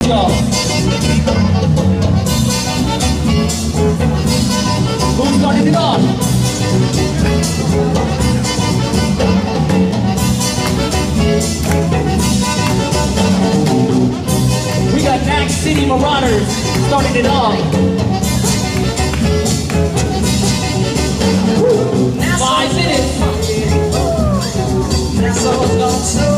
y'all. Who's starting it off? We got Nax City Marauders starting it off. 5 minutes. That's all it's gonna show.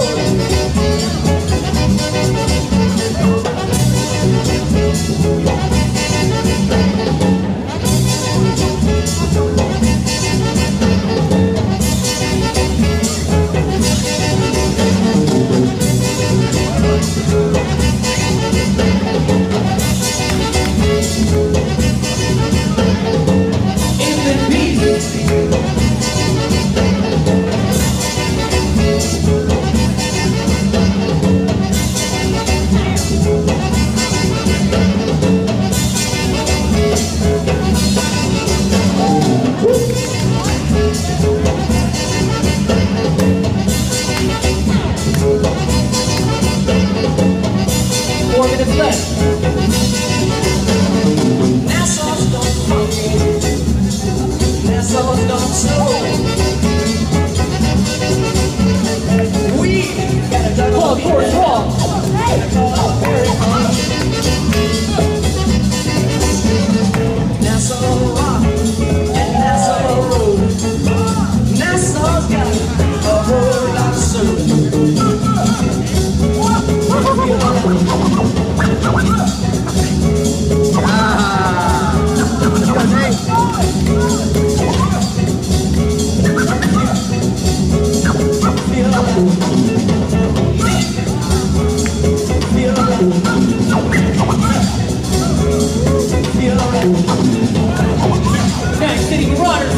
Nax City Marauders.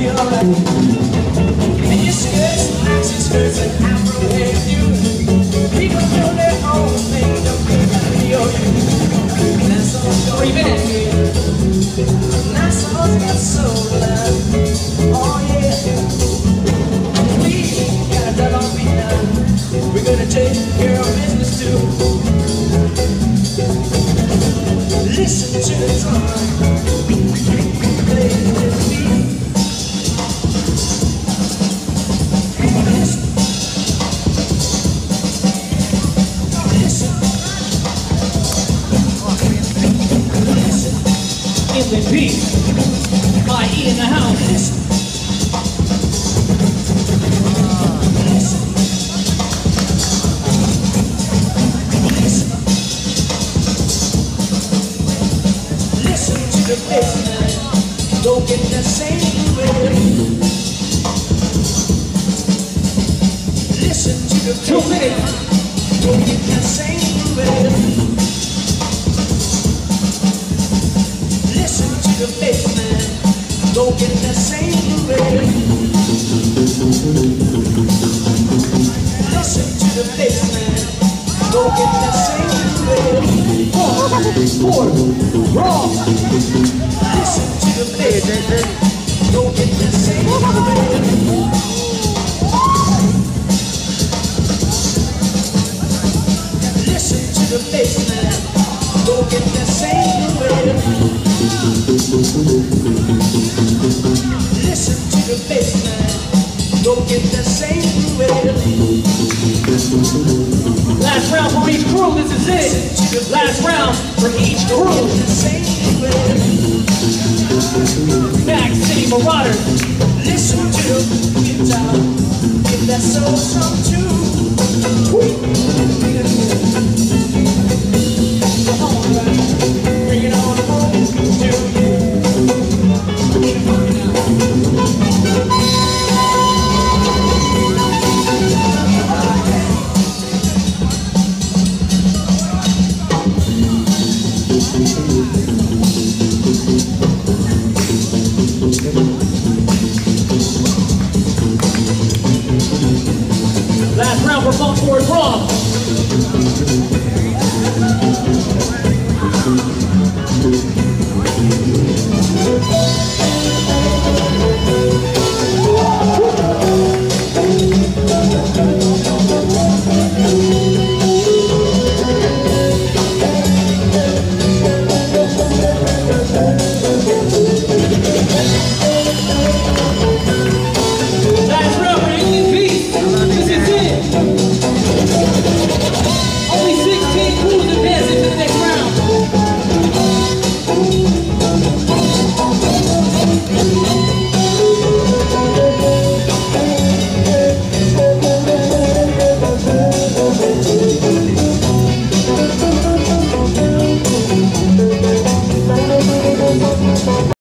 And your skirts, maxi skirts, and afro hairdo. People do their own thing, don't care about me or you. That's all it's gonna 3 minutes. That's all it's got soul love. Oh yeah. We got a done on beat now. We're gonna take care of business too. Listen to the drum. Play the beat. MVP, IE in the house. Listen to the bass man, go get the same way. Listen to the 2 minutes. go get the same way. Listen to the bass man, go get the same way. Listen to the bass man, go get the same way. 4, raw. Listen to the bass man, go get the same way. Listen to the bass man, go get the same way. Listen to the bass man, go get the same way. Last round for each crew, this is it. Last round for each crew. The same way. Nax City Marauders. Listen to the guitar, get that soul song too.